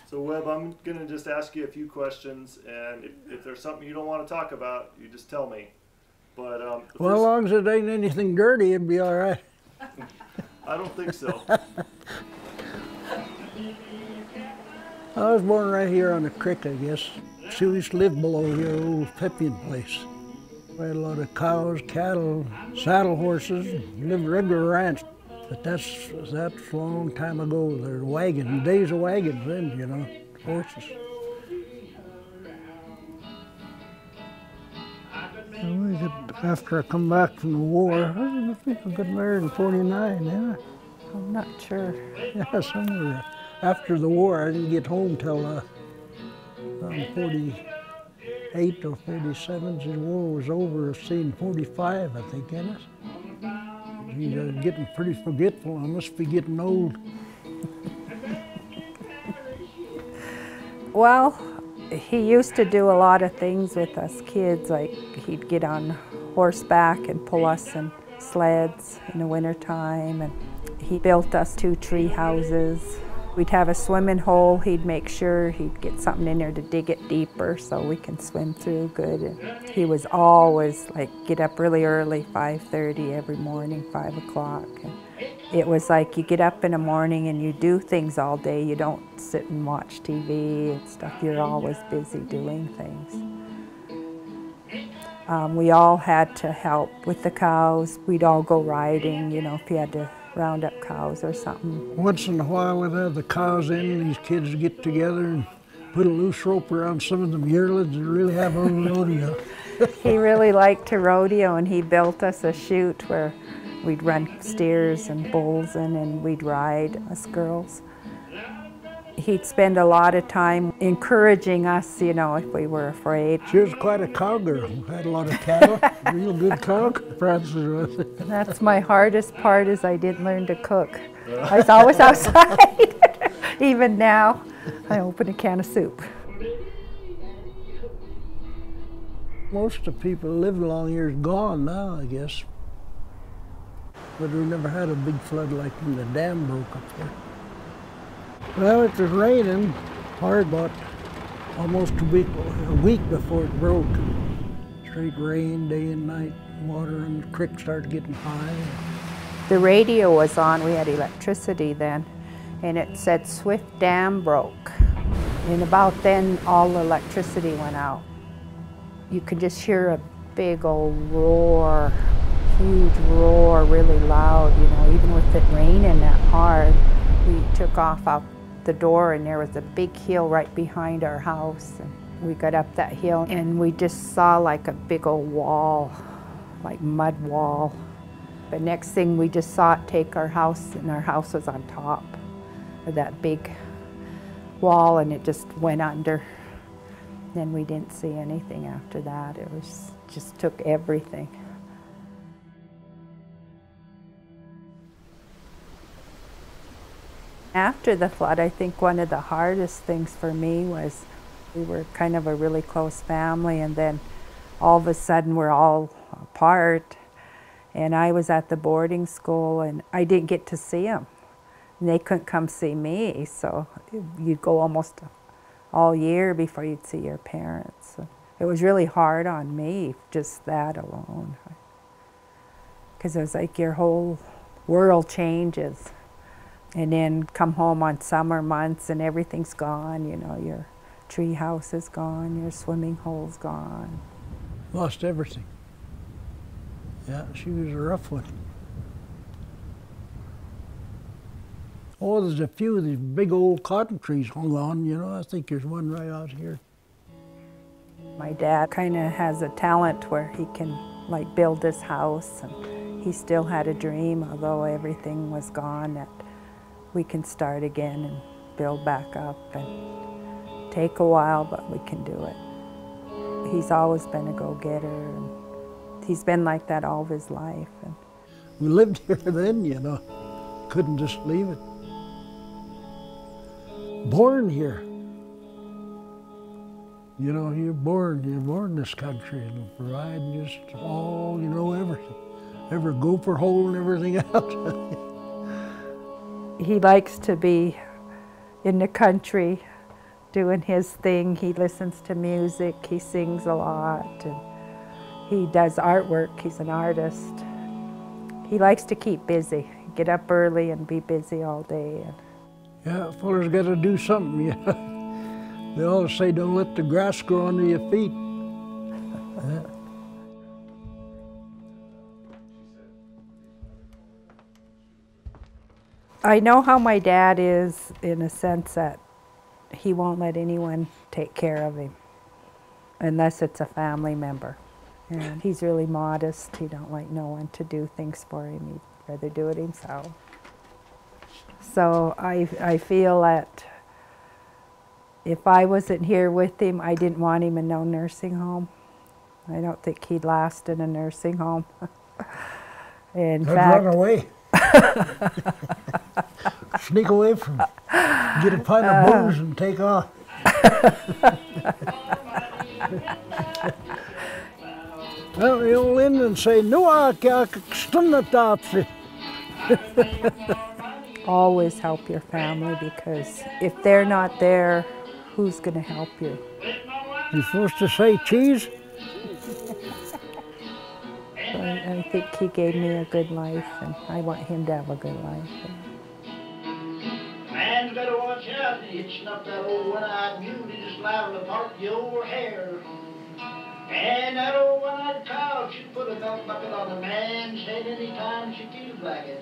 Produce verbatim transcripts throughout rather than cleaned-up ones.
So Webb, I'm going to just ask you a few questions, and if, if there's something you don't want to talk about, you just tell me. But um, well, as long as it ain't anything dirty, it'd be all right. I don't think so. I was born right here on the creek, I guess. She used to live below here, old Pepion place. We had a lot of cows, cattle, saddle horses, lived a regular ranch. But that's, that's a long time ago. There were wagons, days of wagons then, you know, horses. And we got, after I come back from the war, I think I got married in forty-nine, yeah. I'm not sure. Yeah, somewhere. After the war, I didn't get home till uh, around forty-eight or forty-seven. The war was over, seen forty-five, I think, in it. Geez, I'm getting pretty forgetful. I must be getting old. Well, he used to do a lot of things with us kids, like he'd get on horseback and pull us in sleds in the wintertime, and he built us two tree houses. We'd have a swimming hole. He'd make sure he'd get something in there to dig it deeper so we can swim through good. And he was always like, get up really early, five thirty every morning, five o'clock. It was like you get up in the morning and you do things all day. You don't sit and watch T V and stuff. You're always busy doing things. Um, we all had to help with the cows. We'd all go riding, you know, if you had to round up cows or something. Once in a while we'd have the cows in, these kids would get together and put a loose rope around some of them yearlings and really have a rodeo. He really liked to rodeo, and he built us a chute where we'd run steers and bulls in and we'd ride, us girls. He'd spend a lot of time encouraging us, you know, if we were afraid. She was quite a cowgirl, had a lot of cattle, real good cook. Francis was. That's my hardest part, is I didn't learn to cook. I was always outside. Even now, I open a can of soup. Most of the people that lived along here is gone now, I guess. But we never had a big flood like when the dam broke up there. Well, it was raining hard about almost a week, a week before it broke. Straight rain, day and night, water in the creek started getting high. The radio was on, we had electricity then, and it said Swift Dam broke. And about then, all the electricity went out. You could just hear a big old roar, huge roar, really loud, you know, even with it raining that hard. We took off out the door, and there was a big hill right behind our house. And we got up that hill and we just saw like a big old wall, like mud wall. The next thing we just saw it take our house, and our house was on top of that big wall, and it just went under. Then we didn't see anything after that. It was just took everything. After the flood, I think one of the hardest things for me was we were kind of a really close family, and then all of a sudden we're all apart. And I was at the boarding school, and I didn't get to see them. And they couldn't come see me, so you'd go almost all year before you'd see your parents. So it was really hard on me, just that alone. Because it was like your whole world changes. And then come home on summer months and everything's gone, you know, your tree house is gone, your swimming hole's gone. Lost everything. Yeah, she was a rough one. Oh, there's a few of these big old cotton trees hung on, you know. I think there's one right out here. My dad kind of has a talent where he can like build this house, and he still had a dream, although everything was gone, that we can start again and build back up. And take a while, but we can do it. He's always been a go-getter, and he's been like that all of his life. And we lived here then, you know. Couldn't just leave it. Born here. You know, you're born, you're born in this country, and provide just all, you know, everything. Every gopher hole and everything else. He likes to be in the country doing his thing. He listens to music, he sings a lot, and he does artwork. He's an artist. He likes to keep busy, get up early and be busy all day. Yeah, fellas got to do something. Yeah. They always say don't let the grass grow under your feet. Yeah. I know how my dad is in a sense that he won't let anyone take care of him unless it's a family member. And he's really modest. He don't like no one to do things for him. He'd rather do it himself. So I, I feel that if I wasn't here with him, I didn't want him in no nursing home. I don't think he'd last in a nursing home. In I'd fact, run away. Sneak away from it. Get a pint of Uh, booze and take off. Well, the old Indian say, no, I can't stand that. always help your family, because if they're not there, who's going to help you? You're supposed to say cheese? So I, I think he gave me a good life, and I want him to have a good life. Man's better watch out, hitching up that old one-eyed mule, just liable to part your hair. And that old one-eyed cow, she'll put a milk bucket on a man's head anytime she feels like it.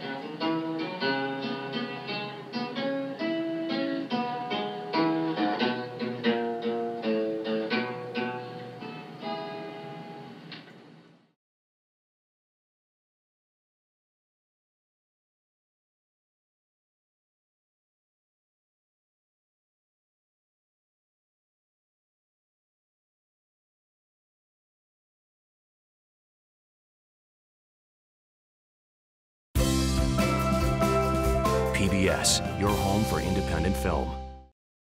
P B S, your home for independent film.